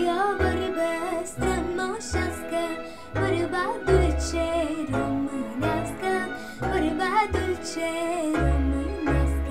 o vorbă strămoșească, vorba dulce românească, vorba dulce românească.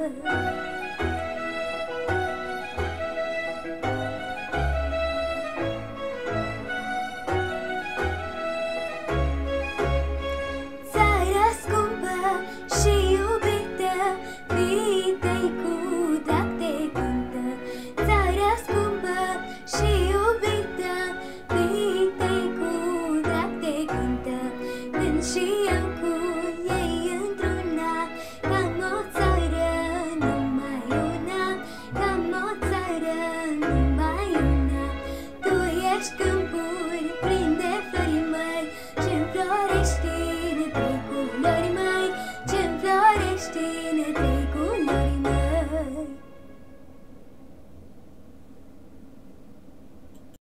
Țara scumpă și iubită, fii-te-i cu drag te cântă. Țara scumpă și iubită, fii-te-i cu drag te cântă. Când și eu cu ei într-una, cam o țară, numai una, cam o țară, numai una. Tu ești câmp